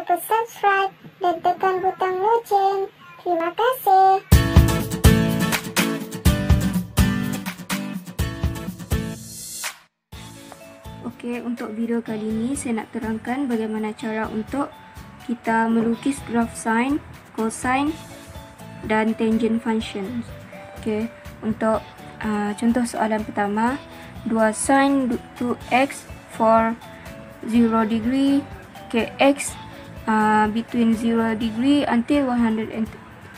lupa subscribe dan tekan butang loceng. Terima kasih. Okey, untuk video kali ini saya nak terangkan bagaimana cara untuk kita melukis graph sine, cosine dan tangent function. Okey, untuk contoh soalan pertama, 2 sin 2x for 0 degree, okay, x between 0 degree until 180.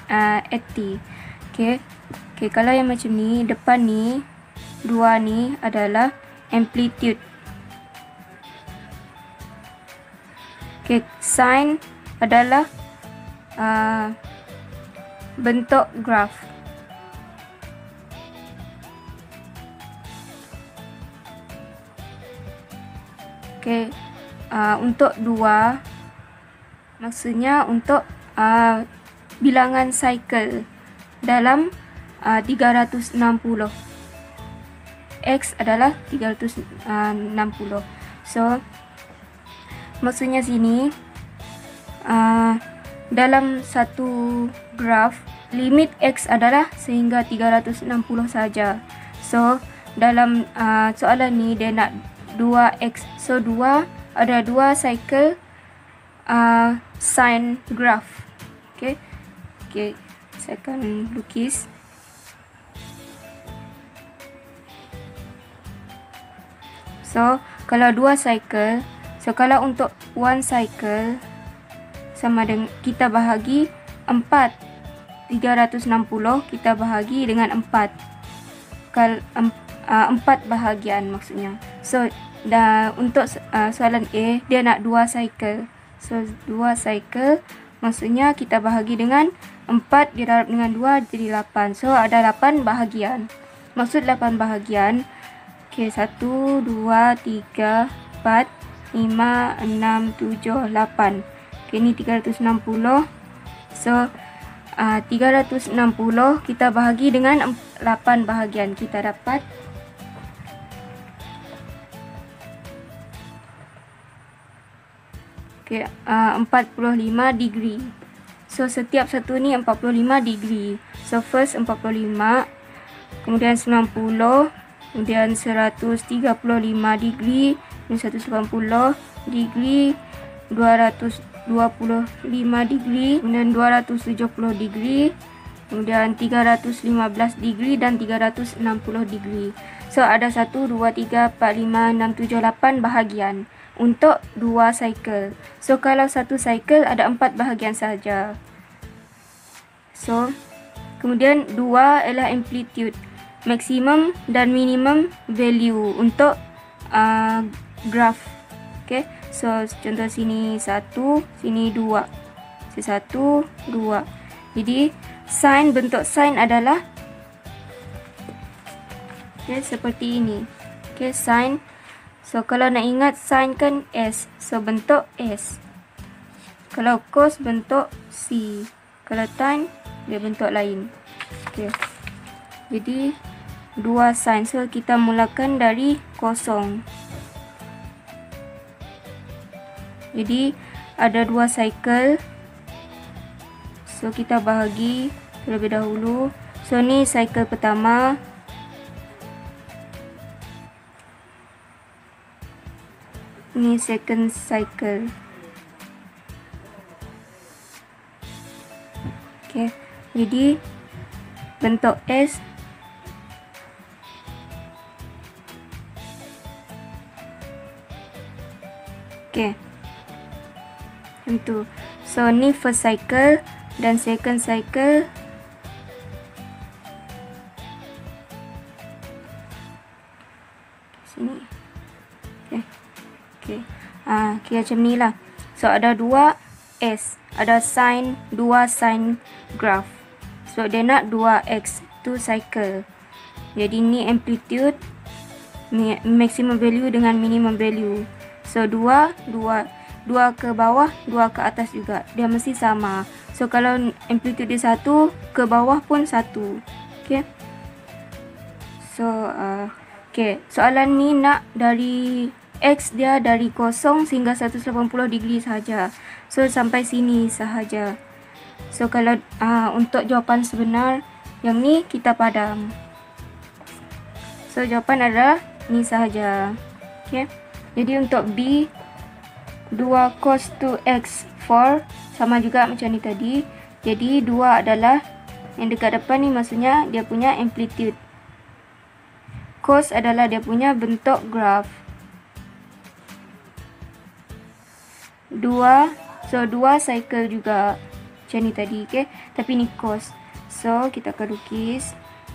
Okay, kalau yang macam ni, depan ni 2 ni adalah amplitude. Okay, sin adalah bentuk graf. Okay, untuk 2 maksudnya untuk bilangan cycle dalam 360. X adalah 360. So maksudnya sini dalam satu graf limit X adalah sehingga 360 saja. So dalam soalan ni dia nak 2x. So 2 ada 2 cycle sine graph. Okay, saya akan lukis. So kalau 2 cycle, so kalau untuk 1 cycle sama dengan kita bahagi 4. 360 kita bahagi dengan 4. Kalau 4 bahagian maksudnya. So untuk soalan A dia nak 2 cycle. So 2 cycle maksudnya kita bahagi dengan 4 didarab dengan 2 jadi 8. So ada 8 bahagian. Maksud 8 bahagian. Okay, 1 2 3 4 5 6 7 8. Okay, ni 360. So 360 kita bahagi dengan 8 bahagian, kita dapat okay, 45 degree. So setiap satu ni 45 degree. So first 45, kemudian 90, kemudian 135 degree, dan 180 degree, 225 degree, kemudian 270 degree, kemudian 315 degree dan 360 degree. So ada 1 2 3 4 5 6 7 8 bahagian untuk 2 cycle. So kalau satu cycle ada 4 bahagian saja. So kemudian 2 ialah amplitude, maximum dan minimum value untuk graph. Okay, so contoh sini 1, sini 2. Sini 1 2. Jadi sine, bentuk sine adalah okay, seperti ini. Okay, sine. So kalau nak ingat sine kan S. So bentuk S. Kalau cos bentuk C. Kalau tan dia bentuk lain. Okay, jadi 2 sine. So kita mulakan dari kosong. Jadi ada 2 cycle. So kita bahagi terlebih dahulu. So ni cycle pertama. Ni second cycle. Okay, jadi bentuk S. Okay, itu. So ni first cycle dan second cycle. Sini. Okay, macam ni lah. So ada 2 S, ada sine, 2 sine graph. So dia nak 2x, 2 cycle. Jadi ni amplitude, maximum value dengan minimum value. So 2 ke bawah, 2 ke atas juga. Dia mesti sama. So kalau amplitude dia 1, ke bawah pun 1. Okay. So okay, soalan ni nak dari X dia dari 0 sehingga 180 degree sahaja. So sampai sini sahaja. So kalau untuk jawapan sebenar yang ni kita padam. So jawapan adalah ni sahaja. Okay. Jadi untuk B 2 cos 2x 4 sama juga macam ni tadi. Jadi 2 adalah yang dekat depan ni, maksudnya dia punya amplitude. Cos adalah dia punya bentuk graf. 2, so 2 cycle juga macam ni tadi, okay? Tapi ni cos. So kita akan lukis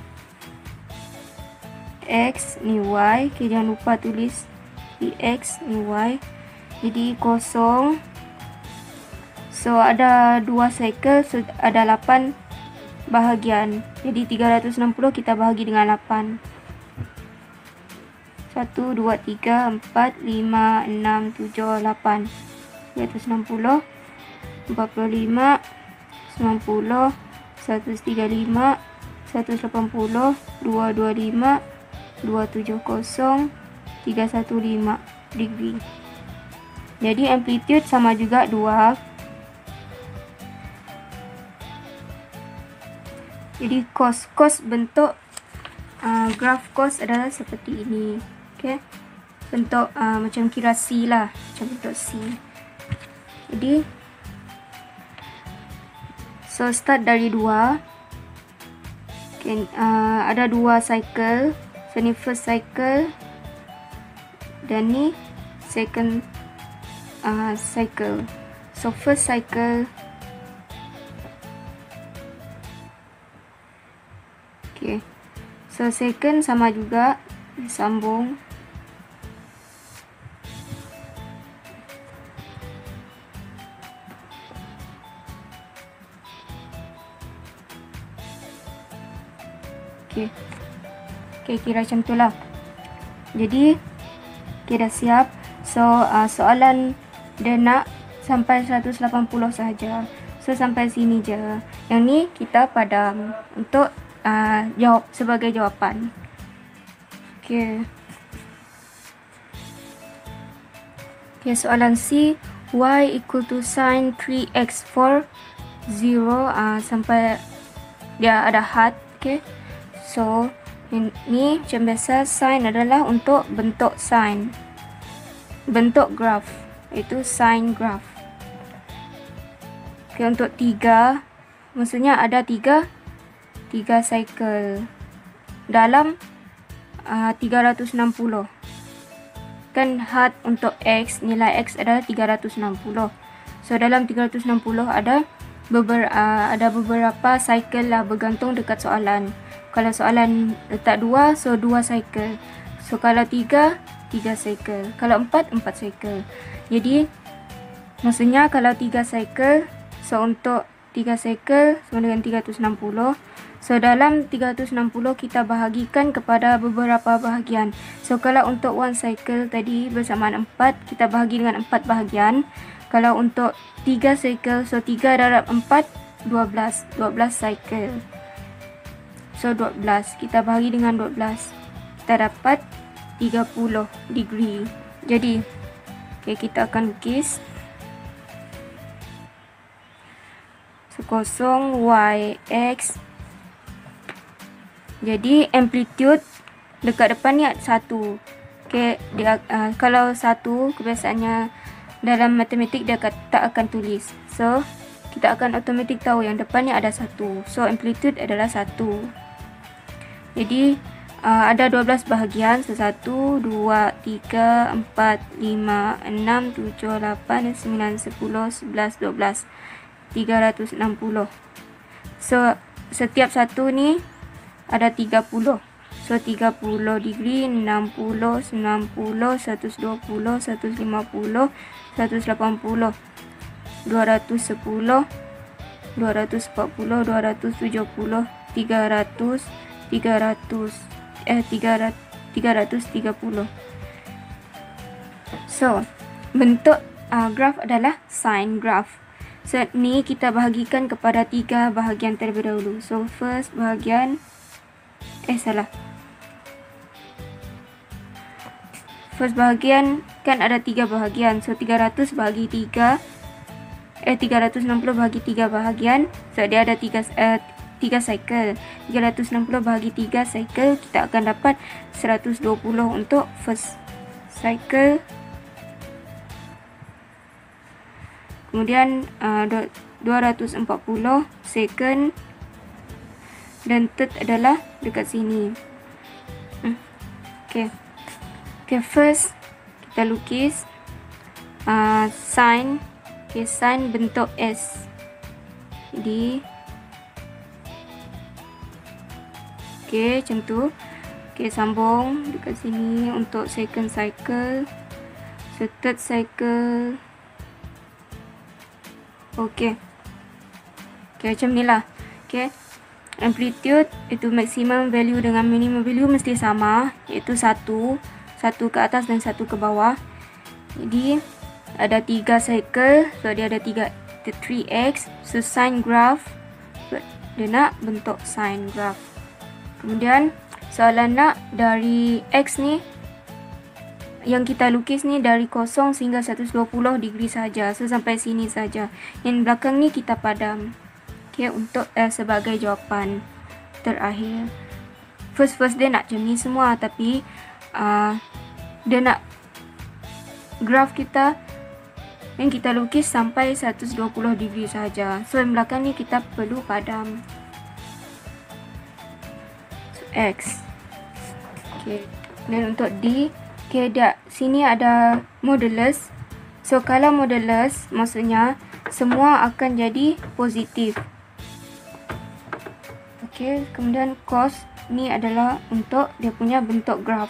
X ni Y, okay? Jangan lupa tulis di X ni Y. Jadi 0. So ada 2 cycle, so ada 8 bahagian. Jadi 360 kita bahagi dengan 8. 1, 2, 3, 4, 5, 6, 7, 8. 360, 45, 90, 135, 180, 225, 270, 315 degree. Jadi amplitude sama juga 2. Jadi cos bentuk graf cos adalah seperti ini. Okay. Bentuk macam kira C lah, macam bentuk C. Jadi so start dari 2. Okay, ada 2 cycle. So ni first cycle dan ni second cycle. So first cycle, okay. So second sama juga, disambung. Okay. Okay, kira macam tu lah. Jadi kita dah siap. So soalan dia nak sampai 180 sahaja. So sampai sini je. Yang ni kita padam untuk jawab sebagai jawapan. Okay. Okay, soalan C. Y equal to sin 3x4 0 sampai dia ada had. Okay. So ini macam biasa, sin adalah untuk bentuk sin, bentuk graf, iaitu sin graf. Okay, untuk 3, maksudnya ada 3 cycle dalam 360. Kan had untuk X, nilai X adalah 360. So dalam 360 ada beberapa cycle lah, bergantung dekat soalan. Kalau soalan letak 2, so 2 cycle. So kalau 3 cycle. Kalau 4 cycle. Jadi maksudnya kalau 3 cycle, so untuk 3 cycle sama dengan 360. So dalam 360 kita bahagikan kepada beberapa bahagian. So kalau untuk 1 cycle tadi bersamaan 4, kita bahagi dengan 4 bahagian. Kalau untuk 3 cycle, so 3 darab 4, 12 cycle. So 12 kita bahagi dengan 12, kita dapat 30 degree. Jadi okay, kita akan lukis. So 0 y x. Jadi amplitude dekat depan ni ada 1. Okay, dia kalau 1 kebiasaannya dalam matematik dia tak akan tulis. So kita akan automatik tahu yang depan ni ada 1. So amplitude adalah 1. Jadi ada 12 bahagian. So 1, 2, 3, 4, 5, 6, 7, 8, 9, 10, 11, 12, 360. So setiap satu ni ada 30. So 30 degree, 60, 90, 120, 150, 180, 210, 240, 270, 300, 330. So bentuk graf adalah sine graph. So ni kita bahagikan kepada 3 bahagian terlebih dahulu. So first bahagian first bahagian kan ada 3 bahagian. So 300 bahagi 3, 360 bahagi 3 bahagian. So dia ada 3 cycle. 360 bahagi 3 cycle, kita akan dapat 120 untuk first cycle. Kemudian 240 second, dan third adalah dekat sini. Okay, first kita lukis sign. Sign bentuk S. Jadi macam tu. Sambung dekat sini untuk second cycle. So third cycle. Macam ni lah. Amplitude itu maximum value dengan minimum value mesti sama, iaitu 1 ke atas dan 1 ke bawah. Jadi ada 3 cycle, so dia ada 3x. So sine graph, dia nak bentuk sine graph. Kemudian soalan nak dari x ni, yang kita lukis ni dari 0 sehingga 120 degree saja. So sampai sini saja. Yang belakang ni kita padam. Untuk sebagai jawapan terakhir. First dia nak macam ni semua, tapi dia nak graf kita yang kita lukis sampai 120 degree saja. So yang belakang ni kita perlu padam. So, X. Dan untuk D, sini ada modulus. So kalau modulus, maksudnya semua akan jadi positif. Kemudian cos ni adalah untuk dia punya bentuk graf.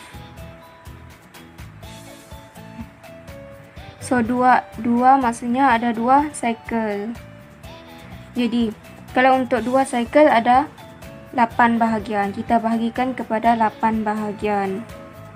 So dua maksudnya ada 2 cycle. Jadi kalau untuk 2 cycle ada 8 bahagian. Kita bahagikan kepada 8 bahagian.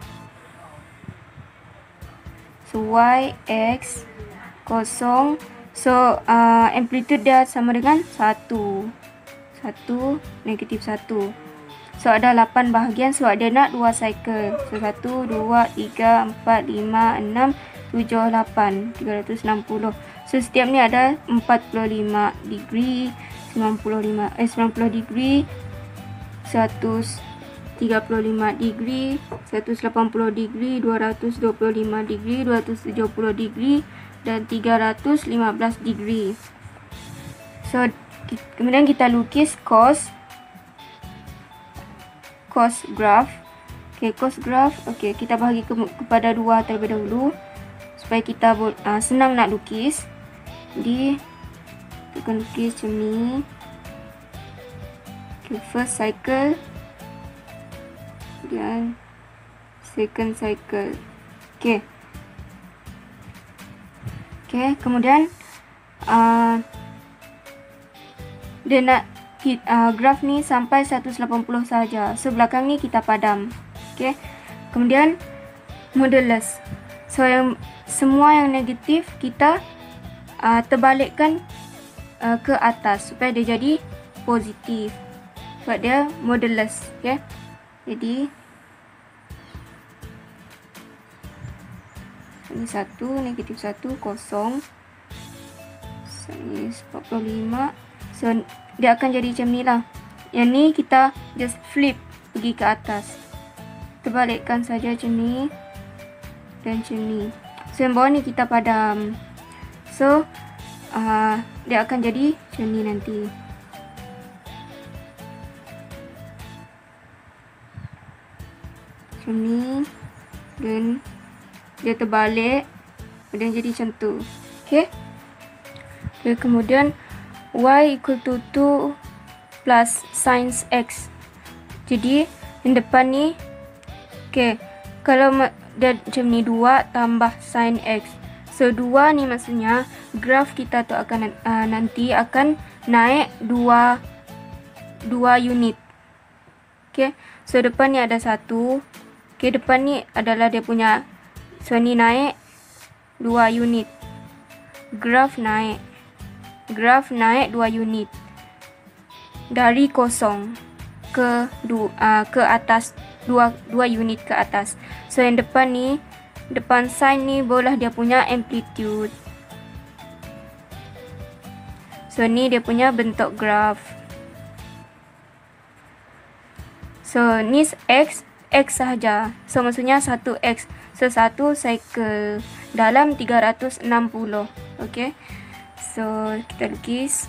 So y, x, 0. So amplitude dia sama dengan 1, negatif 1. So ada 8 bahagian sebab dia nak 2 cycle. So 1, 2, 3, 4, 5, 6, 7, 8, 360. So setiap ni ada 45 degree, 90 degree, 135 degree, 180 degree, 225 degree, 270 degree dan 315 degree. So kemudian kita lukis cos graph. Cos graph. Kita bahagi kepada 2 terlebih dahulu supaya kita senang nak lukis. Jadi kita akan lukis macam ni. First cycle dan second cycle. Kemudian dia nak graf ni sampai 180 saja. So belakang ni kita padam. Kemudian modulus. So semua yang negatif kita terbalikkan ke atas supaya dia jadi positif. Sebab dia modulus. Jadi ini 1, negatif 1, 0. Ini 45. So dia akan jadi macam ni lah. Yang ni kita just flip pergi ke atas. Terbalikkan saja macam ni dan macam ni. So yang bawah ni kita padam. So dia akan jadi macam ni nanti. Macam ni. Dan dia terbalik. Kemudian jadi macam tu. Kemudian y equal to 2 plus sin x. Jadi yang depan ni kalau dia macam ni 2 tambah sin x. So 2 ni maksudnya graf kita tu akan nanti akan naik 2 unit. So depan ni ada 1. Depan ni adalah dia punya. So ni naik 2 unit. Graf naik 2 unit dari 0 ke atas, 2 unit ke atas. So yang depan ni depan sin ni bola dia punya amplitude. So ni dia punya bentuk graf. So ni X sahaja. So maksudnya 1X. So 1 cycle dalam 360. Okay. So kita lukis.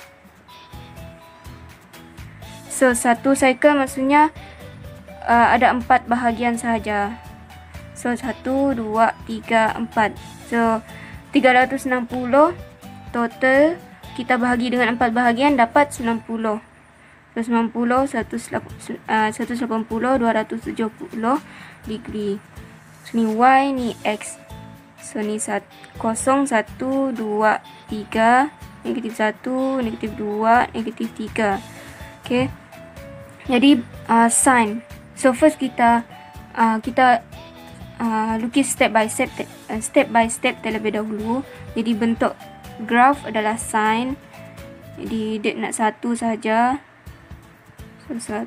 So 1 cycle maksudnya ada 4 bahagian sahaja. So 1, 2, 3, 4. So 360 total kita bahagi dengan 4 bahagian dapat 90. So 90, 180, 270 degree. So ni Y, ni X. So ni 0, 1, 2, 3, negatif 1, negatif 2, negatif 3. Okay. Jadi sin. So first kita lukis step by step terlebih dahulu. Jadi bentuk graf adalah sin. Jadi dia nak 1 saja. So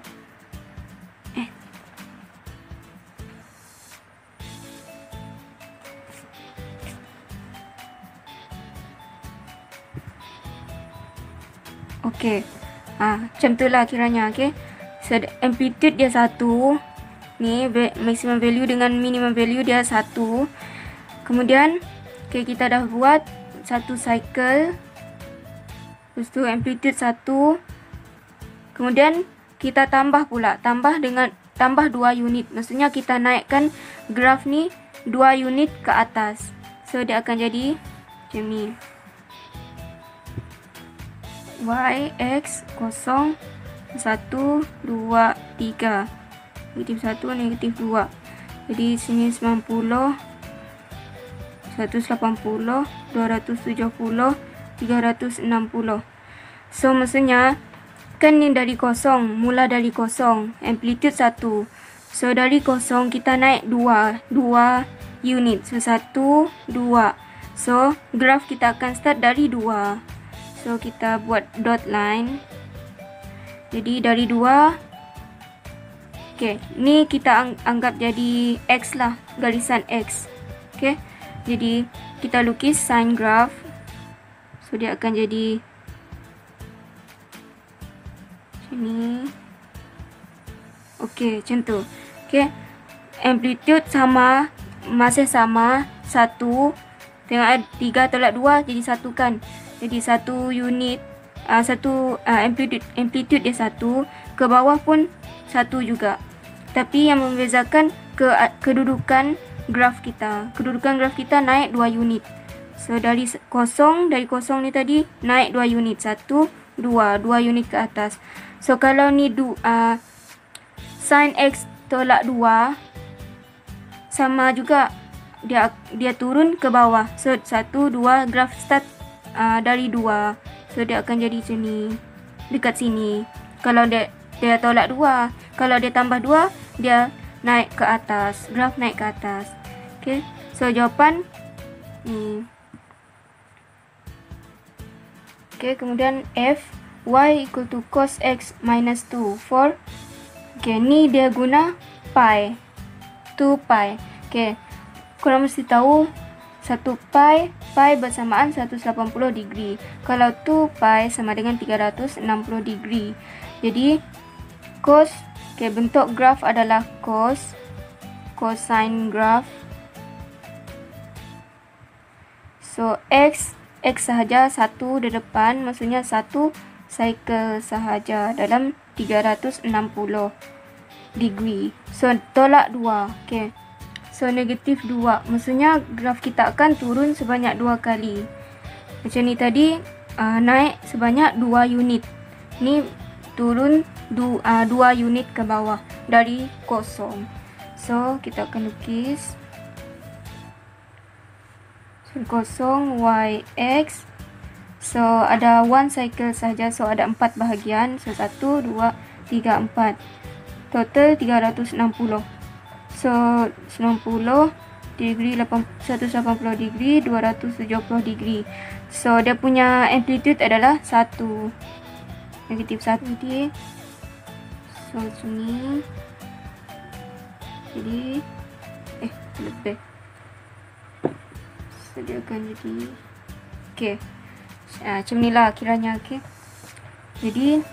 okay. Macam tu lah kiranya. Okay. So amplitude dia 1. Ni maximum value dengan minimum value dia 1. Kemudian okay, kita dah buat 1 cycle. Lepas tu amplitude 1. Kemudian kita tambah pula. Tambah 2 unit. Maksudnya kita naikkan graf ni 2 unit ke atas. So dia akan jadi macam ni. Y, X, 0, 1, 2, 3. Negatif 1, negatif 2. Jadi sini 90, 180, 270, 360. So maksudnya kan ni dari kosong, mula dari kosong, amplitude 1. So dari kosong kita naik 2 unit. So 1, 2. So graf kita akan start dari 2. So kita buat dot line. Jadi dari 2. Okay, ni kita anggap jadi X lah, garisan X. Okay, jadi kita lukis sin graf. So dia akan jadi macam ni. Okay, macam tu. Okay, amplitude sama, masih sama 1. Tengok 3 tolak 2 jadi 1 kan. Jadi 1 unit, amplitude dia 1. Ke bawah pun 1 juga. Tapi yang membezakan kedudukan graf kita. Kedudukan graf kita naik 2 unit. So dari kosong ni tadi naik 2 unit. 1, 2 unit ke atas. So kalau ni sin X tolak 2 sama juga, dia turun ke bawah. So 1, 2 graf start dari 2. So dia akan jadi macam ni, dekat sini. Kalau dia tolak 2, kalau dia tambah 2, dia naik ke atas, graf naik ke atas. Okay, so jawapan ni. Okay, kemudian F, Y equal to cos X minus 2 for, okay, ni dia guna pi, 2 pi. Okay, korang mesti tahu 1 pi bersamaan 180 degree. Kalau 2 pi sama dengan 360 degree. Jadi cos, okay, bentuk graf adalah cosine graf. So X sahaja 1 di depan, maksudnya 1 cycle sahaja dalam 360 degree. So tolak 2. Okay, so negatif 2, maksudnya graf kita akan turun sebanyak 2 kali. Macam ni tadi, naik sebanyak 2 unit. Ni turun 2 unit ke bawah dari kosong. So kita akan lukis. So kosong Y X. So ada 1 cycle saja. So ada 4 bahagian. So 1, 2, 3, 4. Total 360. So 90 degree, 180 degree, 270 degree. So dia punya amplitude adalah 1. Negatif 1 dia. So sini. Jadi lebih. So dia akan jadi okey. Macam ni lah kiranya. Okey. Jadi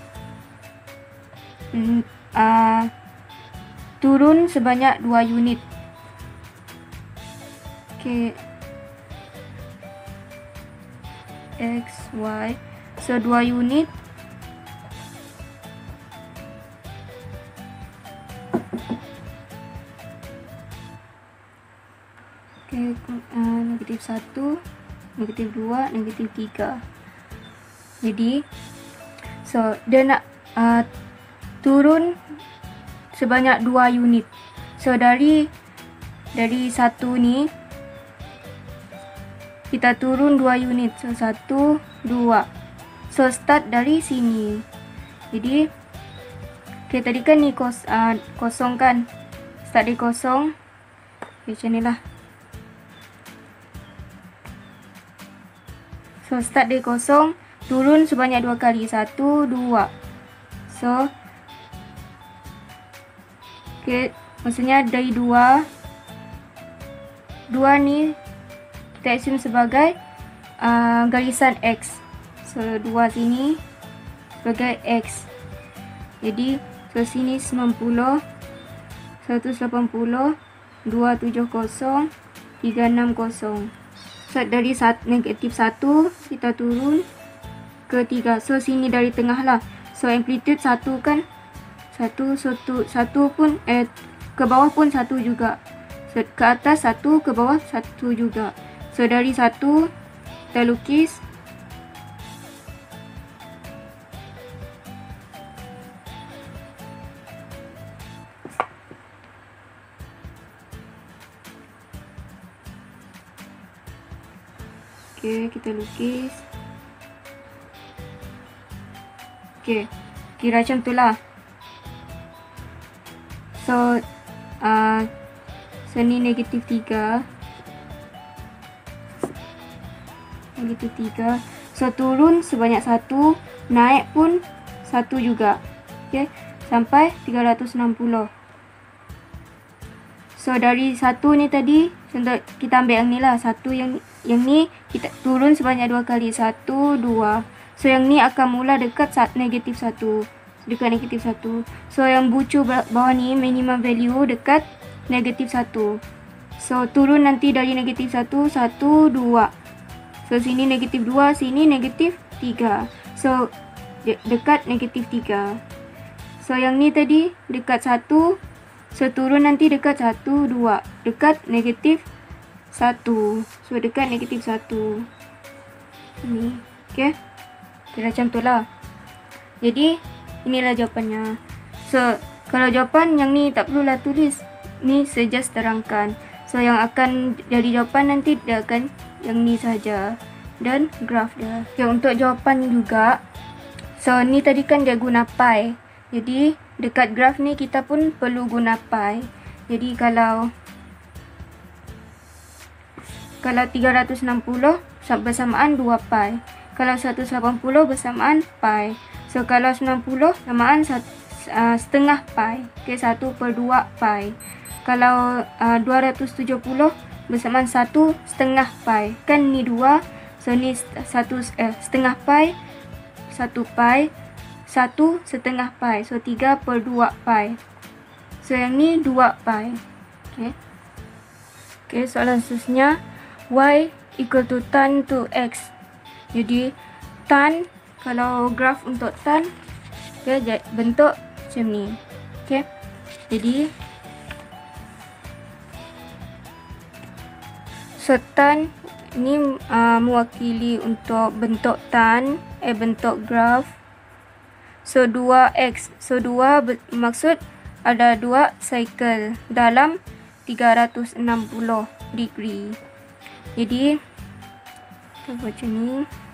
turun sebanyak 2 unit. Okey. X, Y. So 2 unit. Okey, negatif 1, negatif 2, negatif 3. Jadi so dia nak turun sebanyak 2 unit. So dari satu ni kita turun 2 unit. So 1, 2. So start dari sini. Jadi okay, tadi kan ni kosong kan. Start dari kosong. Okay, macam ni lah. So start dari kosong, turun sebanyak 2 kali. 1, 2. So okay, maksudnya dari 2 ni kita assume sebagai garisan X. So 2 sini sebagai X. Jadi so sini 90, 180, 270, 360. So dari negatif 1 kita turun ke 3. So sini dari tengah lah. So amplitude 1 kan. 1 pun ke bawah pun 1 juga. So ke atas 1, ke bawah 1 juga. So dari 1 kita lukis. Okey, kita lukis. Okey, kira macam tu lah. So ni negatif 3. Negatif 3. So turun sebanyak 1, naik pun 1 juga. Okey, sampai 360. So dari 1 ni tadi, contoh kita ambil yang ni lah. 1 yang ni kita turun sebanyak 2 kali. 1, 2. So yang ni akan mula dekat negatif 1. Dekat negatif 1. So yang bucu bawah ni minimum value dekat negatif 1. So turun nanti dari negatif 1, 1, 2. So sini negatif 2, sini negatif 3. So dekat negatif 3. So yang ni tadi dekat 1. So turun nanti dekat 1, 2. Dekat negatif 1. So dekat negatif 1. Ni. Okay. Kira macam tu lah. Jadi inilah jawapannya. So kalau jawapan yang ni tak perlulah tulis. Ni just terangkan. So yang akan jadi jawapan nanti dia akan yang ni saja. Dan graf dia. Okay, untuk jawapan juga. So ni tadi kan dia guna pi. Jadi dekat graf ni kita pun perlu guna pi. Jadi kalau 360 bersamaan 2 pi. Kalau 180 bersamaan pi. So kalau 90 samaan setengah pi. Okay, 1/2 pi. Kalau 270 bersamaan 1/2 pi. Kan ni 2. So ni setengah pi. 1 pi. 1/2 pi. So 3/2 pi. So yang ni 2 pi. Okay. Okay, soalan seterusnya. Y equal to tan to X. Jadi tan, kalau graf untuk tan, okay, bentuk macam ni. Okay. Jadi so tan ni mewakili untuk bentuk tan, bentuk graf. So 2x. So 2 maksud ada 2 cycle dalam 360 degree. Jadi kita buat macam ni.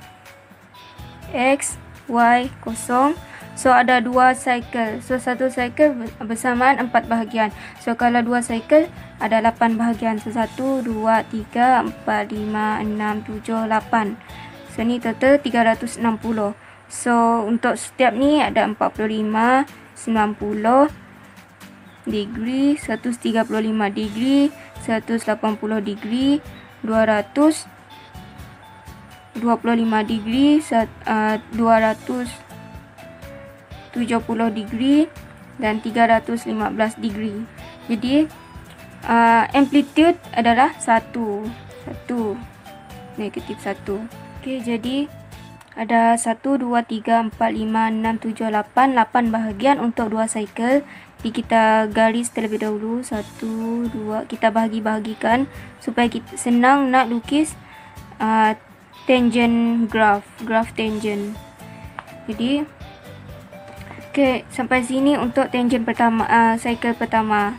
X, Y, kosong. So ada 2 cycle. So satu cycle bersamaan 4 bahagian. So kalau 2 cycle ada 8 bahagian. So 1, 2, 3, 4, 5, 6, 7, 8. So ni total 360. So untuk setiap ni ada 45, 90 degree, 135 degree, 180 degree, 200 25 degree, 270 degree dan 315 degree. Jadi amplitude adalah 1, negatif 1. Okey, jadi ada 1, 2, 3, 4, 5, 6, 7, 8 bahagian untuk 2 cycle. Jadi kita garis terlebih dahulu 1, 2, kita bahagi-bahagikan supaya kita senang nak lukis tangent graph tangent. Jadi okey, sampai sini untuk tangent pertama, cycle pertama.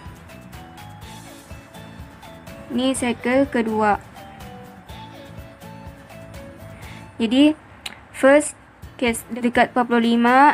Ni cycle kedua. Jadi first case dekat 45,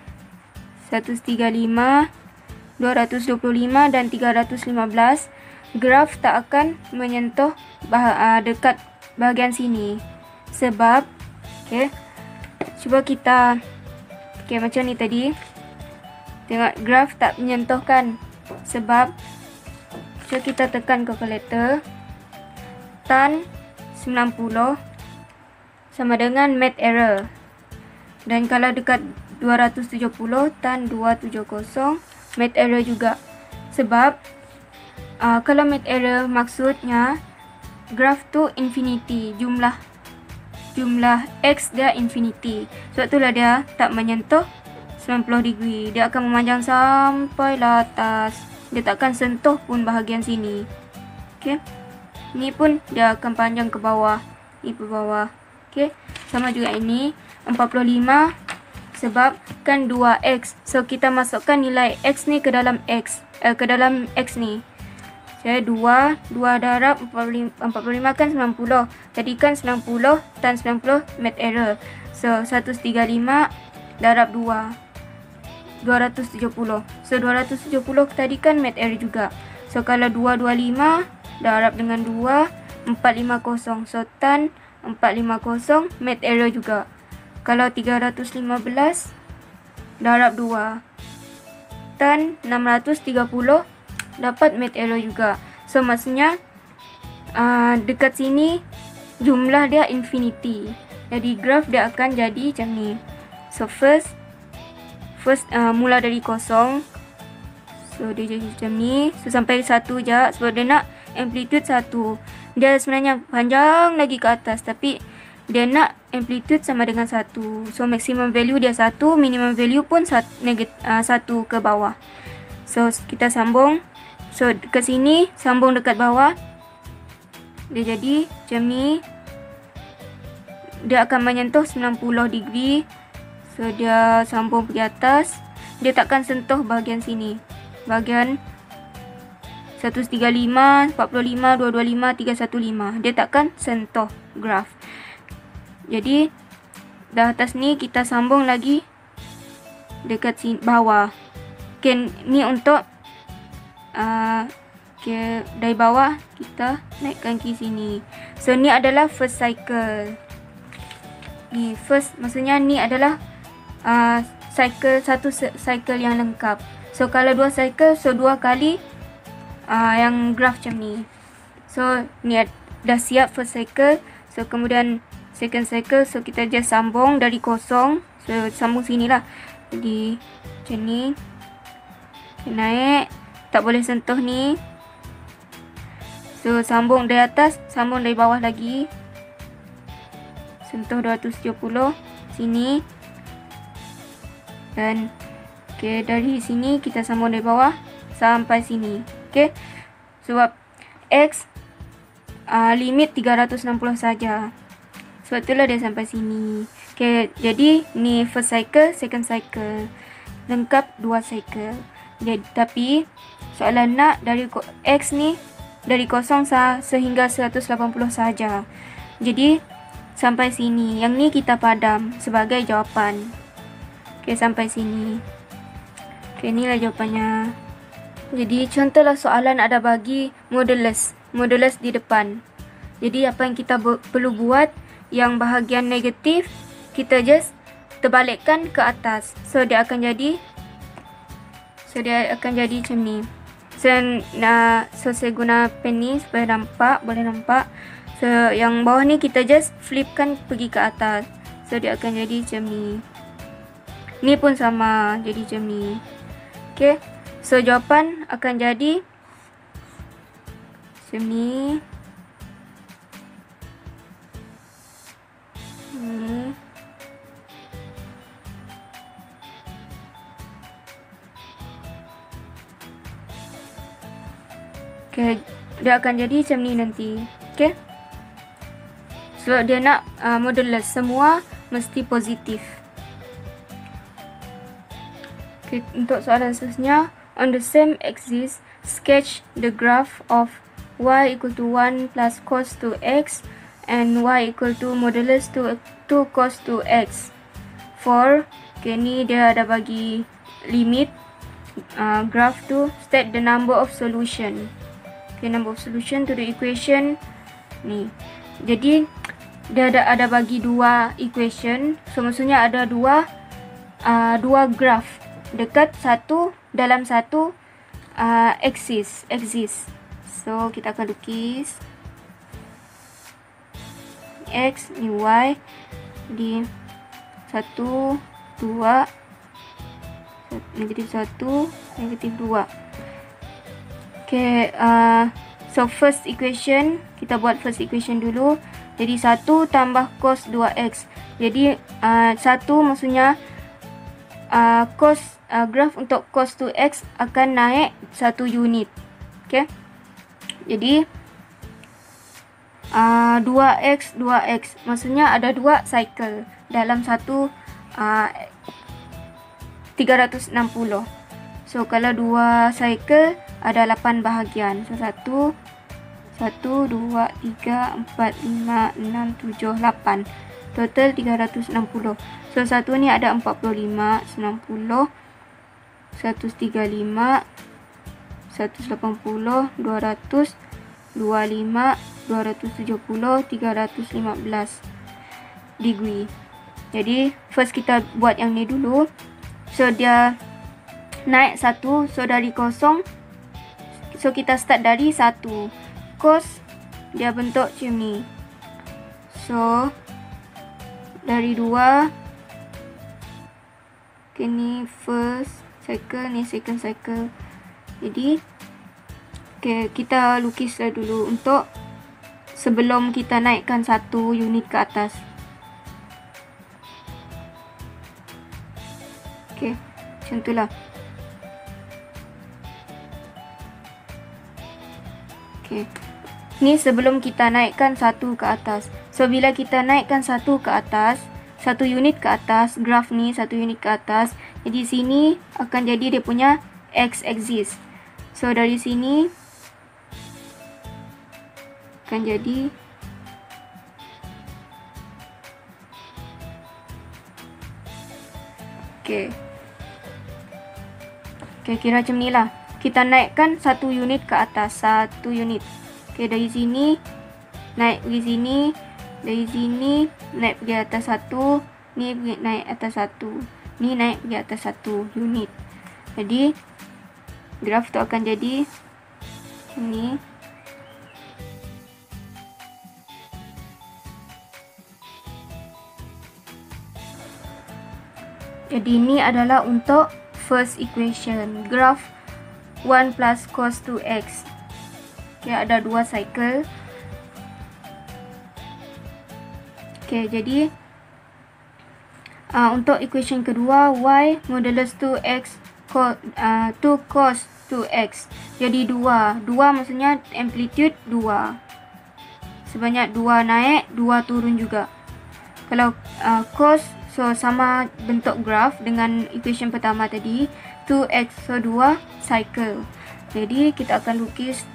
135, 225 dan 315, graf tak akan menyentuh dekat bahagian sini. Sebab cuba kita macam ni tadi. Tengok graf tak menyentuhkan. Sebab cuba kita tekan calculator. Tan 90 sama dengan math error. Dan kalau dekat 270 tan 270 math error juga. Sebab kalau math error maksudnya graf tu infinity, jumlah x dia infinity. Sebab itulah dia tak menyentuh 90 degree. Dia akan memanjang sampai lah atas. Dia takkan sentuh pun bahagian sini. Okey. Ni pun dia akan panjang ke bawah. Ni ke bawah. Okey. Sama juga ini 45 sebab kan 2x. So kita masukkan nilai x ni ke dalam x ni. Jadi 2 darab 45 kan 90. Jadikan 90 tan 90 math error. So 135 darab 2 270. So 270 tadi kan math error juga. So kalau 225 darab dengan 2 450. So tan 450 math error juga. Kalau 315 darab 2 tan 630 dapat math error juga. So maksudnya dekat sini jumlah dia infinity. Jadi graf dia akan jadi macam ni. So first mula dari kosong. So dia jadi macam ni. So sampai 1 je sebab dia nak amplitude 1. Dia sebenarnya panjang lagi ke atas tapi dia nak amplitude sama dengan 1. So maximum value dia 1, minimum value pun 1 ke bawah. So kita sambung. So ke sini sambung dekat bawah. Dia jadi macam ni. Dia akan menyentuh 90 degree. So dia sambung pergi atas. Dia takkan sentuh bahagian sini. Bahagian 135, 45, 225, 315. Dia takkan sentuh graf. Jadi dah atas ni kita sambung lagi dekat sini bawah. Okay, ni untuk dari bawah kita naikkan ke sini. So ni adalah first cycle. Ni first maksudnya ni adalah satu cycle yang lengkap. So kalau 2 cycle, so 2 kali yang graf macam ni. So ni dah siap first cycle. So kemudian second cycle, so kita just sambung dari kosong. So sambung sini lah. Jadi macam ni. Naik. Tak boleh sentuh ni. So sambung dari atas, sambung dari bawah lagi. Sentuh 270 sini. Dan dari sini kita sambung dari bawah sampai sini. Sebab x limit 360 saja. Sebab itulah dia sampai sini. Jadi ni first cycle, second cycle. Lengkap 2 cycle. Jadi tapi soalan nak dari x ni dari 0 sehingga 180 saja. Jadi sampai sini. Yang ni kita padam sebagai jawapan. Sampai sini. Inilah jawapannya. Jadi contohlah soalan ada bagi modulus di depan. Jadi apa yang kita perlu buat, yang bahagian negatif kita just terbalikkan ke atas. So dia akan jadi macam ni. So saya guna pen ni supaya boleh nampak. So yang bawah ni kita just flipkan pergi ke atas. So dia akan jadi macam ni. Ni pun sama, jadi macam ni. Okay, so jawapan akan jadi macam ni. Okay, dia akan jadi macam ni nanti. Okay, so dia nak modulus semua mesti positif. Okay, untuk soalan seterusnya, on the same axis sketch the graph of y equal to 1 plus cos 2x and y equal to modulus 2 cos 2x for, okay, ni dia ada bagi limit graph tu, state the number of solution. Okay, number of solution to the equation ni. Jadi dia ada bagi dua equation. So maksudnya ada dua graph dekat satu dalam satu axis. So kita akan lukis x ni y di 1 2 negatif 1 negatif 2. Okay, so first equation, kita buat first equation dulu. Jadi 1 tambah cos 2x. Jadi 1 maksudnya graf untuk cos 2x akan naik 1 unit. Okay, jadi 2x maksudnya ada 2 cycle dalam satu 360. So kalau 2 cycle ada 8 bahagian. So 1 2 3 4 5 6 7 8. Total 360. So satu ni ada 45, 90, 135, 180, 200, 25, 270, 315 degree. Jadi first kita buat yang ni dulu. So dia naik 1. So dari kosong, so kita start dari 1. Cos dia bentuk macam ni. So dari 2. Okay, ni first cycle, ni second cycle. Jadi okay, kita lukislah dulu untuk sebelum kita naikkan 1 unit ke atas. Okay, macam itulah. Okay, ni sebelum kita naikkan 1 ke atas. So bila kita naikkan 1 ke atas, 1 unit ke atas, graf ni 1 unit ke atas, jadi sini akan jadi dia punya x axis. So dari sini akan jadi okay, kira macam ni lah. Kita naikkan 1 unit ke atas, 1 unit. Okay, dari sini naik pergi sini, dari sini naik pergi atas 1, ni naik atas 1, ni naik pergi atas 1 unit. Jadi graf tu akan jadi ni. Jadi ini adalah untuk first equation, graf 1 plus cos 2x. Okay, ada 2 cycle. Okay, jadi untuk equation kedua, y modulus 2x 2 cos 2x. Jadi 2 maksudnya amplitude 2. Sebanyak 2 naik, 2 turun juga. Kalau cos, so sama bentuk graf dengan equation pertama tadi, 2x, so 2 cycle. Jadi kita akan lukis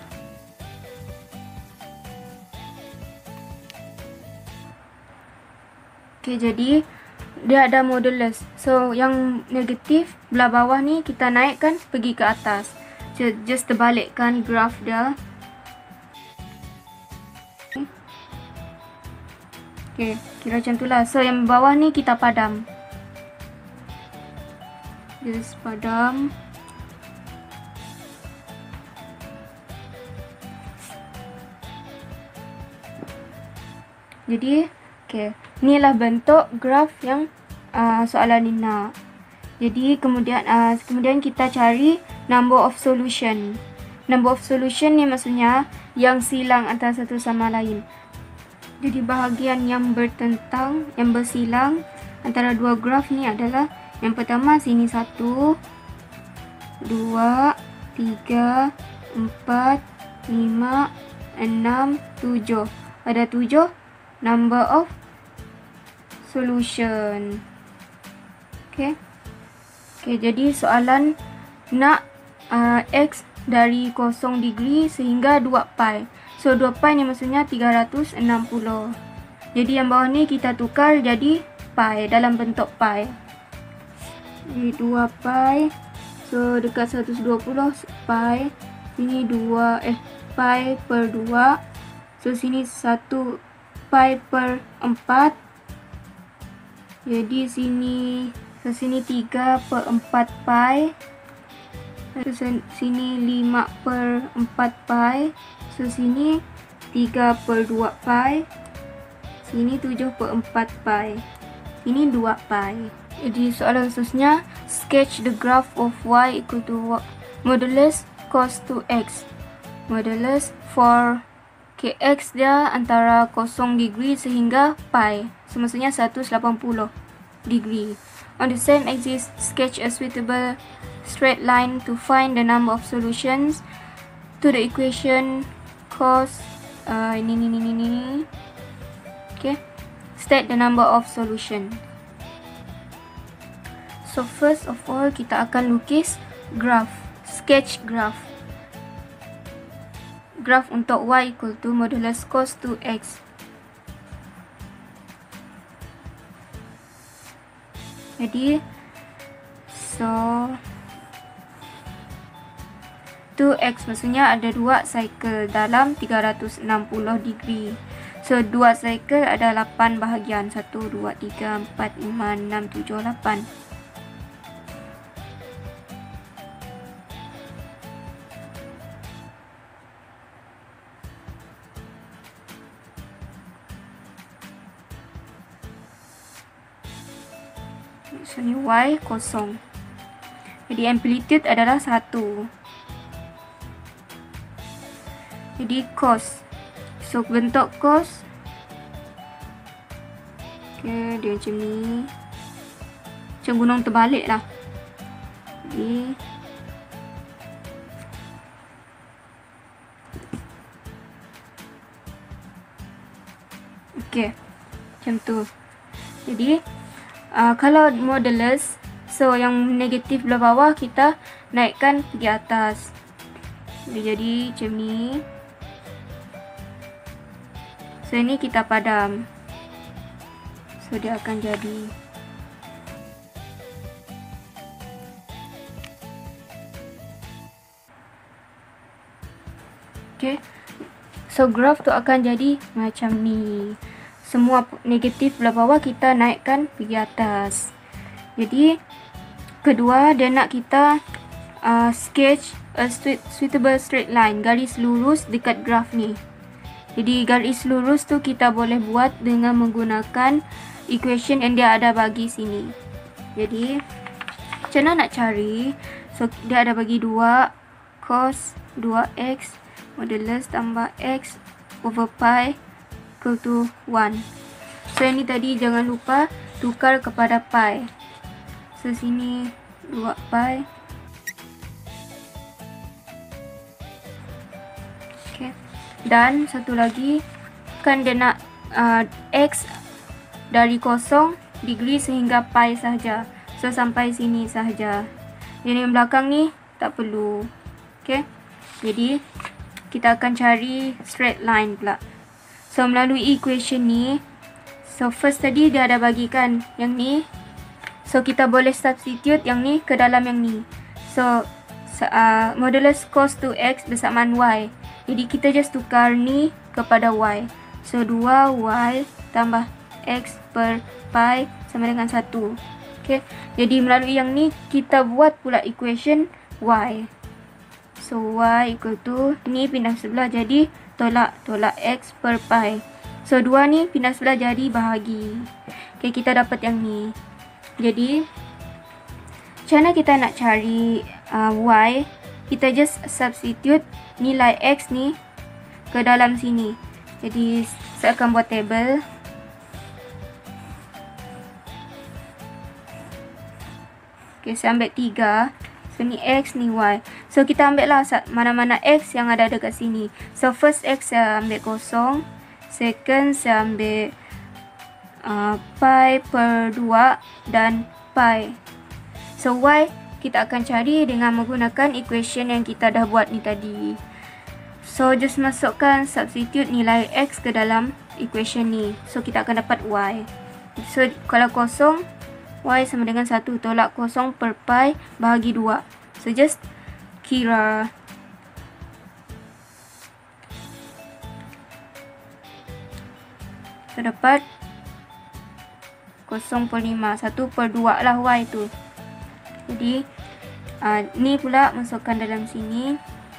okay, jadi dia ada modulus. So yang negatif belah bawah ni kita naikkan pergi ke atas. Just terbalikkan graf dia. Okay, kira macam tu lah. So yang bawah ni kita padam. Just padam. Jadi, inilah bentuk graf yang soalan ni nak. Jadi, kemudian kita cari number of solution. Number of solution ni maksudnya yang silang antara satu sama lain. Jadi, bahagian yang bertentang, yang bersilang antara dua graf ni adalah yang pertama sini 1, 2, 3, 4, 5, 6, 7. Ada 7 number of solution. Jadi soalan nak X dari 0 degree sehingga 2 pi. So 2 pi ni maksudnya 360. Jadi yang bawah ni kita tukar jadi pi, dalam bentuk pi. Jadi 2 pi. So dekat 120 pi. Sini pi per 2. So sini 1 pi per 4. Jadi sini 3 per 4 pi. Sini 5 per 4 pi. So sini 3 per 2 pi. Sini 7 per 4 pi. Ini 2 pi. Jadi soalan khususnya, sketch the graph of y equal to modulus cos 2x. Modulus for x dia antara 0 degree sehingga pi. So maksudnya 180 degree. On the same axis, sketch a suitable straight line to find the number of solutions to the equation cos ini. State the number of solution. So first of all, kita akan lukis graph, sketch graph. Graph untuk y equal to modulus cos 2x. Jadi, so 2x maksudnya ada 2 cycle dalam 360 degree. So 2 cycle ada 8 bahagian. 1, 2, 3, 4, 5, 6, 7, 8. So ni y kosong. Jadi amplitude adalah 1. Jadi cos. So bentuk cos, dia macam ni. Macam gunung terbalik lah. Jadi macam tu. Jadi kalau modulus, so yang negatif belah bawah kita naikkan pergi atas. Dia jadi macam ni. So ini kita padam. So dia akan jadi so graph tu akan jadi macam ni. Semua negatif belah bawah kita naikkan pergi atas. Jadi kedua, dia nak kita sketch a suitable straight line, garis lurus dekat graph ni. Jadi garis lurus tu kita boleh buat dengan menggunakan equation yang dia ada bagi sini. Jadi macam mana nak cari? So dia ada bagi 2 cos 2x modulus tambah x over pi equal to 1. So ini tadi jangan lupa tukar kepada pi. So sini 2 pi. Dan satu lagi, kan dia nak x dari 0 degree sehingga pi sahaja. So sampai sini sahaja. Yang belakang ni tak perlu. Jadi kita akan cari straight line pula. So melalui equation ni, so first tadi dia ada bagikan yang ni. So kita boleh substitute yang ni ke dalam yang ni. So modulus cos 2x bersamaan y. Jadi kita just tukar ni kepada y. So 2y tambah x per pi sama dengan 1. Jadi melalui yang ni kita buat pula equation y. So y equal to, ni pindah sebelah jadi tolak x per pi. So 2 ni pindah sebelah jadi bahagi. Okay, kita dapat yang ni. Jadi macam mana kita nak cari y? Kita just substitute nilai x ni ke dalam sini. Jadi saya akan buat table. Okay, saya ambil 3. So ni x, ni y. So kita ambil lah mana-mana x yang ada dekat sini. So first x saya ambil 0. Second saya ambil pi per 2 dan pi. So y kita akan cari dengan menggunakan equation yang kita dah buat ni tadi. So just masukkan substitute nilai x ke dalam equation ni. So kita akan dapat y. So kalau 0, y sama dengan 1. Tolak 0 per pi bahagi 2. So just kira. So dapat 0.5. 1 per 2 lah y tu. Jadi ni pula masukkan dalam sini.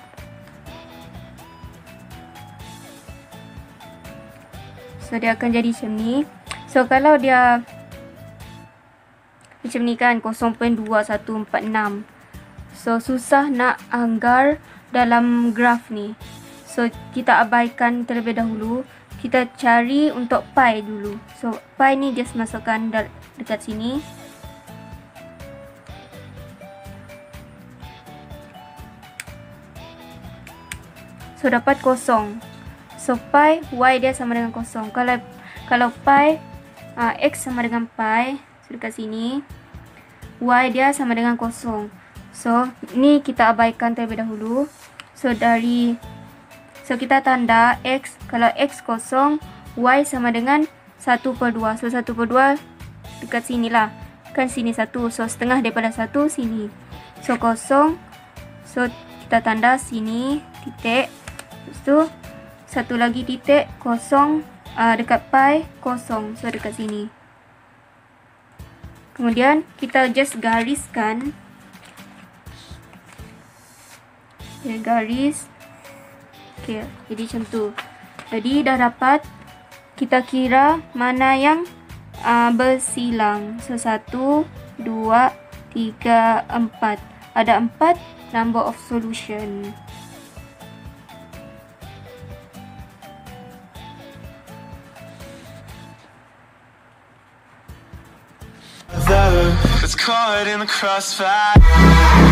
So dia akan jadi macam ni. So kalau dia macam ni kan, 0.2146. So susah nak anggar dalam graf ni. So kita abaikan terlebih dahulu. Kita cari untuk pi dulu. So pi ni just masukkan dekat sini. So dapat 0. So pi y dia sama dengan 0. Kalau pi x sama dengan pi, so dekat sini y dia sama dengan 0. So ni kita abaikan terlebih dahulu. So kita tanda x, kalau x 0, y sama dengan 1 per 2. So 1 per 2 dekat sini lah. Kan sini 1. So setengah daripada 1 sini. So 0. So kita tanda sini titik. Lepas tu satu lagi titik 0 dekat pi 0. So dekat sini. Kemudian kita just gariskan. Okay, garis. Okay, jadi macam tu. Jadi dah dapat. Kita kira mana yang bersilang. So 1, 2, 3, 4. Ada 4 number of solution. That's caught in the crossfire.